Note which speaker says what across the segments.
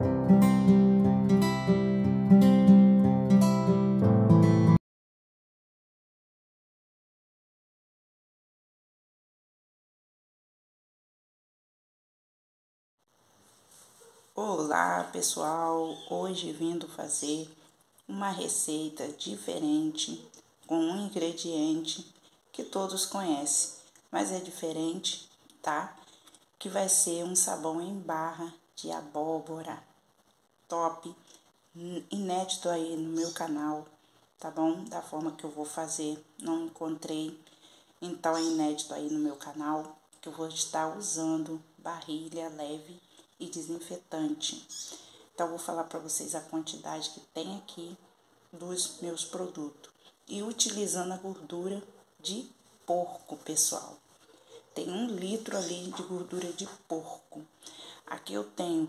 Speaker 1: Olá pessoal, hoje vindo fazer uma receita diferente com um ingrediente que todos conhecem, mas é diferente, tá? Que vai ser um sabão em barra de abóbora, top, inédito aí no meu canal, tá bom? Da forma que eu vou fazer, não encontrei, então é inédito aí no meu canal, que eu vou estar usando barrilha leve e desinfetante. Então, vou falar para vocês a quantidade que tem aqui dos meus produtos. E utilizando a gordura de porco, pessoal. Tem 1 litro ali de gordura de porco. Aqui eu tenho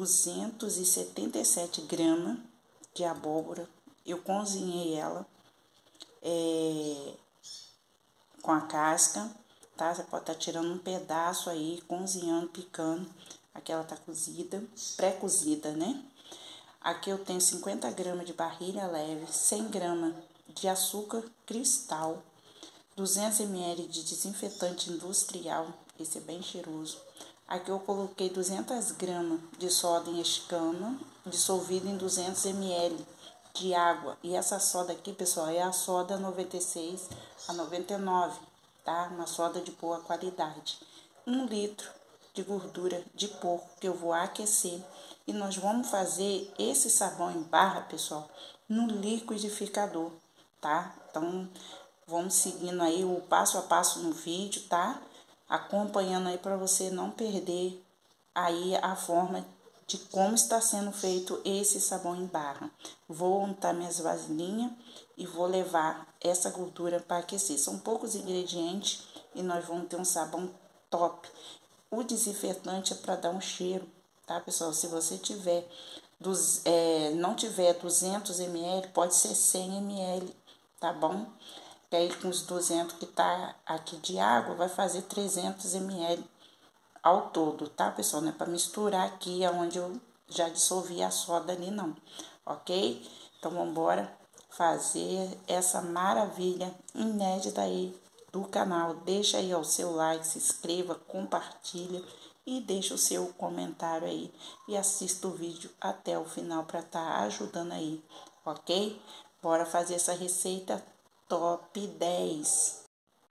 Speaker 1: 277 gramas de abóbora. Eu cozinhei ela com a casca, tá? Você pode estar tirando um pedaço aí, cozinhando, picando. Aqui ela tá cozida, pré-cozida, né? Aqui eu tenho 50 gramas de barrilha leve, 100 gramas de açúcar cristal, 200 ml de desinfetante industrial, esse é bem cheiroso. Aqui eu coloquei 200 gramas de soda em escama, dissolvida em 200 ml de água. E essa soda aqui, pessoal, é a soda 96 a 99, tá? Uma soda de boa qualidade. 1 litro de gordura de porco que eu vou aquecer. E nós vamos fazer esse sabão em barra, pessoal, no liquidificador, tá? Então, vamos seguindo aí o passo a passo no vídeo, tá? Acompanhando aí para você não perder aí a forma de como está sendo feito esse sabão em barra. Vou untar minhas vasilhinhas e vou levar essa gordura para aquecer. São poucos ingredientes e nós vamos ter um sabão top. O desinfetante é para dar um cheiro, tá, pessoal? Se você tiver, não tiver 200 ml, pode ser 100 ml, tá bom? E aí com os 200 que tá aqui de água, vai fazer 300 ml ao todo, tá, pessoal? Não é para misturar aqui onde eu já dissolvi a soda ali, não, ok? Então, vamos embora fazer essa maravilha inédita aí do canal. Deixa aí ó, o seu like, se inscreva, compartilha e deixa o seu comentário aí e assista o vídeo até o final para estar ajudando aí, ok? Bora fazer essa receita top 10.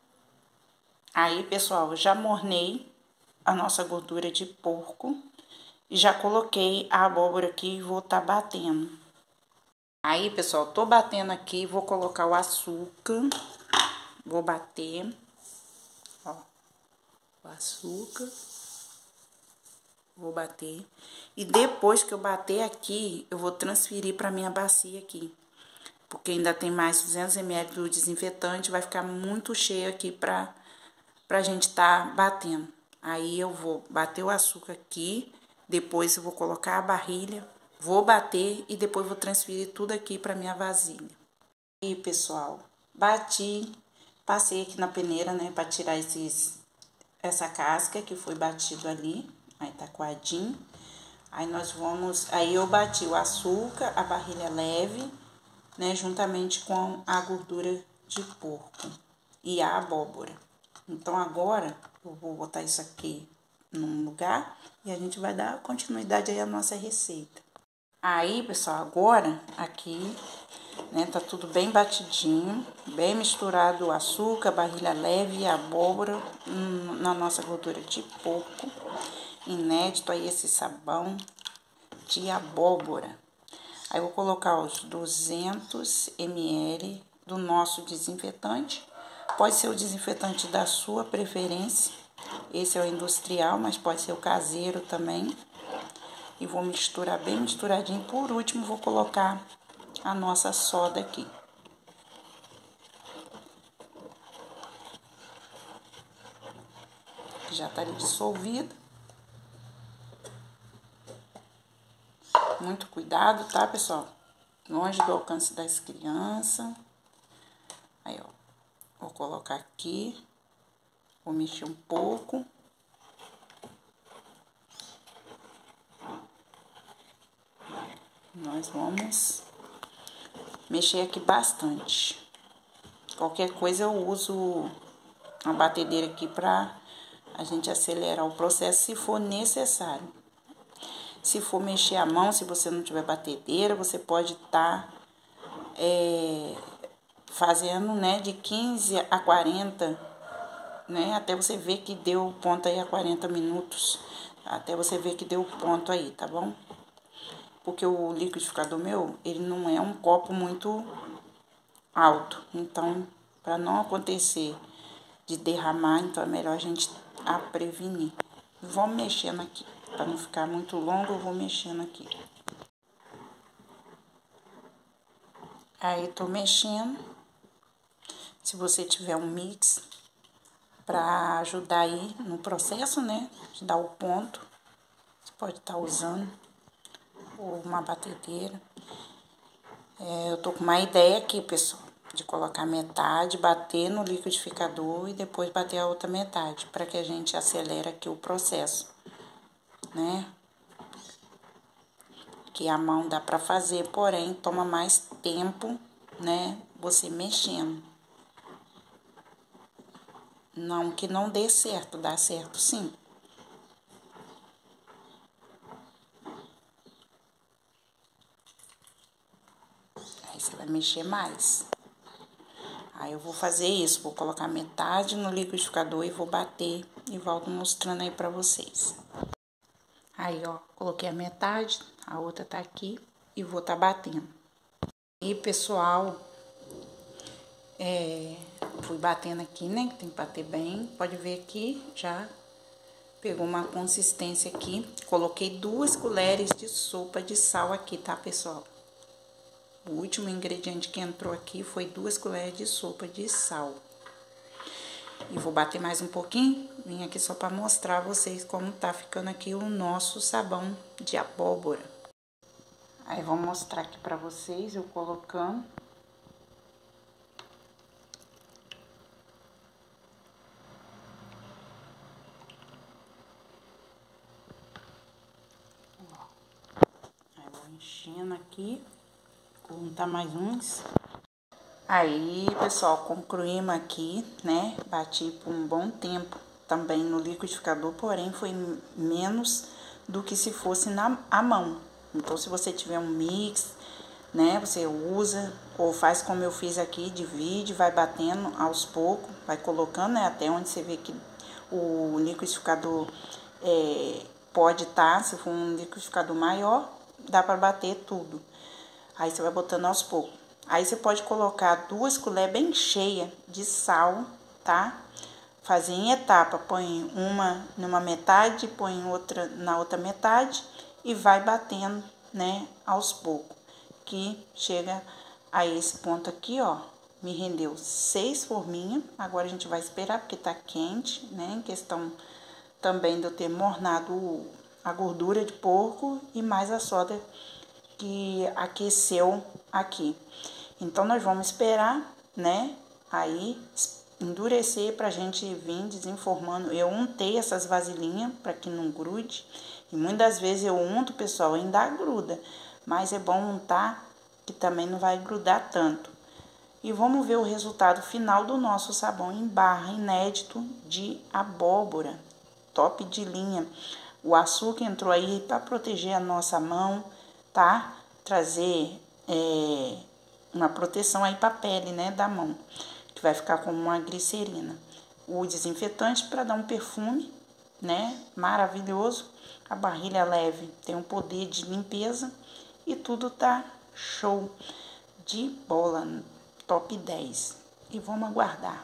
Speaker 1: Aí, pessoal, já mornei a nossa gordura de porco e já coloquei a abóbora aqui e vou estar batendo. Aí, pessoal, tô batendo aqui, vou colocar o açúcar, vou bater, ó, o açúcar, vou bater. E depois que eu bater aqui, eu vou transferir para minha bacia aqui, porque ainda tem mais 200 ml do desinfetante, vai ficar muito cheio aqui pra gente tá batendo. Aí eu vou bater o açúcar aqui, depois eu vou colocar a barrilha, vou bater e depois vou transferir tudo aqui para minha vasilha. E pessoal, bati, passei aqui na peneira, né, para tirar essa casca que foi batido ali, aí tá coadinho. Aí eu bati o açúcar, a barrilha leve, né, juntamente com a gordura de porco e a abóbora. Então, agora, eu vou botar isso aqui num lugar e a gente vai dar continuidade aí à nossa receita. Aí, pessoal, agora, aqui, né, tá tudo bem batidinho, bem misturado o açúcar, barrilha leve e a abóbora na nossa gordura de porco. Inédito aí esse sabão de abóbora. Aí, eu vou colocar os 200 ml do nosso desinfetante. Pode ser o desinfetante da sua preferência. Esse é o industrial, mas pode ser o caseiro também. E vou misturar bem misturadinho. Por último, vou colocar a nossa soda aqui. Já tá ali dissolvida. Muito cuidado, tá, pessoal? Longe do alcance das crianças. Aí, ó. Vou colocar aqui. Vou mexer um pouco. Nós vamos mexer aqui bastante. Qualquer coisa eu uso a batedeira aqui pra a gente acelerar o processo se for necessário. Se for mexer a mão, se você não tiver batedeira, você pode estar fazendo, né, de 15 a 40, né, até você ver que deu ponto aí a 40 minutos, até você ver que deu ponto aí, tá bom? Porque o liquidificador meu, ele não é um copo muito alto, então, para não acontecer de derramar, então é melhor a gente prevenir. Vamos mexendo aqui, para não ficar muito longo, eu vou mexendo aqui. Aí, tô mexendo. Se você tiver um mix para ajudar aí no processo, né, de dar o ponto, você pode estar usando, ou uma batedeira. Eu tô com uma ideia aqui, pessoal, de colocar metade, bater no liquidificador e depois bater a outra metade, para que a gente acelere aqui o processo, né? Que a mão dá para fazer, porém toma mais tempo, né, você mexendo. Não que não dê certo, dá certo sim. Aí você vai mexer mais. Aí eu vou fazer isso, vou colocar metade no liquidificador e vou bater e volto mostrando aí pra vocês. Aí, ó, coloquei a metade, a outra tá aqui e vou tá batendo. E, pessoal, fui batendo aqui, né, que tem que bater bem. Pode ver aqui, já pegou uma consistência aqui. Coloquei 2 colheres de sopa de sal aqui, tá, pessoal? O último ingrediente que entrou aqui foi 2 colheres de sopa de sal. E vou bater mais um pouquinho, vim aqui só para mostrar a vocês como tá ficando aqui o nosso sabão de abóbora. Aí vou mostrar aqui para vocês eu colocando. Aí vou enchendo aqui, vou untar mais uns. Aí, pessoal, concluímos aqui, né? Bati por um bom tempo também no liquidificador, porém foi menos do que se fosse à mão. Então, se você tiver um mix, né, você usa ou faz como eu fiz aqui, divide, vai batendo aos poucos, vai colocando, né, até onde você vê que o liquidificador pode estar, se for um liquidificador maior, dá para bater tudo. Aí você vai botando aos poucos. Aí você pode colocar 2 colheres bem cheias de sal, tá? Fazer em etapa, põe uma numa metade, põe outra na outra metade e vai batendo, né, aos poucos. Que chega a esse ponto aqui, ó, me rendeu 6 forminhas. Agora a gente vai esperar porque tá quente, né, em questão também de eu ter mornado a gordura de porco e mais a soda que aqueceu aqui. Então, nós vamos esperar, né, aí endurecer pra gente vir desenformando. Eu untei essas vasilhinhas para que não grude. E muitas vezes eu unto, pessoal, ainda gruda. Mas é bom untar, que também não vai grudar tanto. E vamos ver o resultado final do nosso sabão em barra inédito de abóbora. Top de linha. O açúcar entrou aí para proteger a nossa mão, tá? Trazer uma proteção aí para a pele, né, da mão, que vai ficar como uma glicerina. O desinfetante para dar um perfume, né, maravilhoso. A barrilha leve tem um poder de limpeza e tudo tá show de bola, top 10. E vamos aguardar.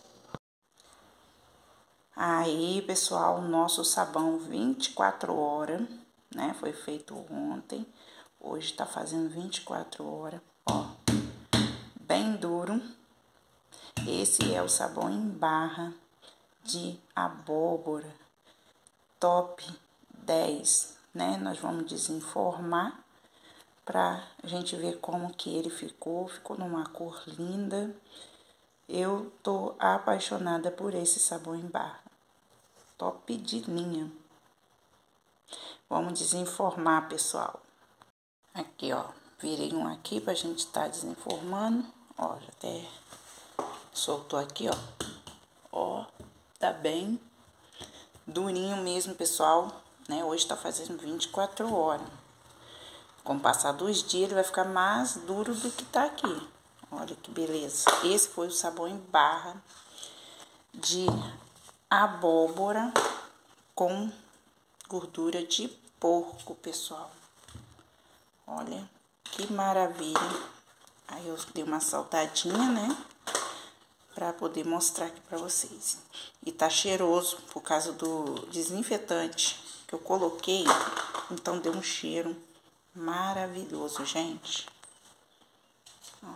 Speaker 1: Aí, pessoal, o nosso sabão 24 horas, né, foi feito ontem. Hoje tá fazendo 24 horas, ó, bem duro. Esse é o sabão em barra de abóbora, top 10, né? Nós vamos desenformar pra gente ver como que ele ficou numa cor linda. Eu tô apaixonada por esse sabão em barra, top de linha. Vamos desenformar, pessoal. Aqui, ó, virei um aqui pra gente tá desenformando. Ó, já até soltou aqui, ó. Ó, tá bem durinho mesmo, pessoal, né? Hoje tá fazendo 24 horas. Com o passar dos dias, ele vai ficar mais duro do que tá aqui. Olha que beleza. Esse foi o sabão em barra de abóbora com gordura de porco, pessoal. Olha que maravilha. Aí eu dei uma saltadinha, né? Pra poder mostrar aqui pra vocês. E tá cheiroso por causa do desinfetante que eu coloquei. Então deu um cheiro maravilhoso, gente. Ó.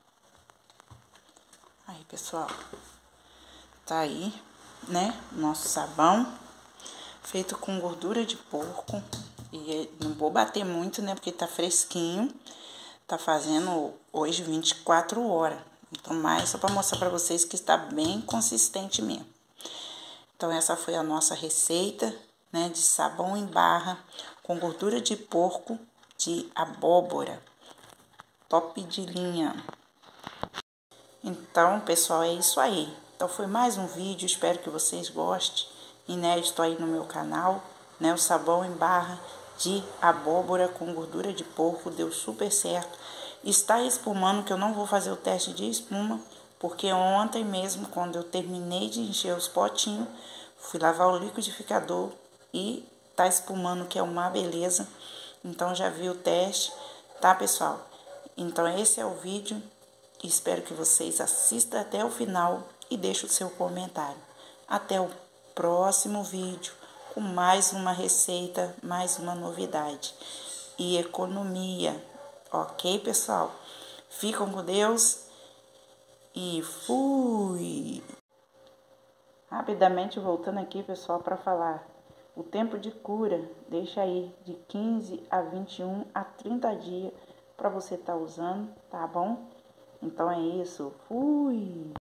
Speaker 1: Aí, pessoal. Tá aí, né? Nosso sabão. Feito com gordura de porco. E não vou bater muito, né? Porque tá fresquinho. Tá fazendo hoje 24 horas. Então, mais só pra mostrar pra vocês que está bem consistente mesmo. Então, essa foi a nossa receita, né? De sabão em barra com gordura de porco de abóbora. Top de linha. Então, pessoal, é isso aí. Então, foi mais um vídeo. Espero que vocês gostem. Inédito aí no meu canal, né? O sabão em barra de abóbora com gordura de porco deu super certo. Está espumando, que eu não vou fazer o teste de espuma, porque ontem mesmo, quando eu terminei de encher os potinhos, fui lavar o liquidificador e tá espumando, que é uma beleza. Então já vi o teste, tá, pessoal? Então esse é o vídeo. Espero que vocês assistam até o final e deixem o seu comentário. Até o próximo vídeo com mais uma receita, mais uma novidade e economia. Ok, pessoal? Ficam com Deus e fui! Rapidamente voltando aqui, pessoal, para falar. O tempo de cura, deixa aí de 15 a 21 a 30 dias para você estar usando, tá bom? Então é isso. Fui!